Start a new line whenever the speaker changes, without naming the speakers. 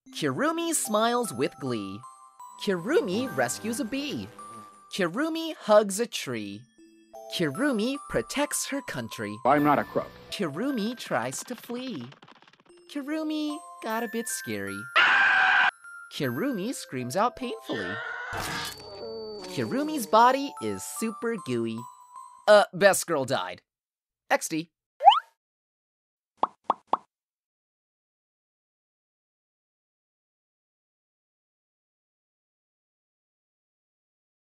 Kirumi smiles with glee. Kirumi rescues a bee. Kirumi hugs a tree. Kirumi protects her country.
I'm not a crook.
Kirumi tries to flee. Kirumi got a bit scary. Kirumi screams out painfully. Kirumi's body is super gooey. Best girl died. XD.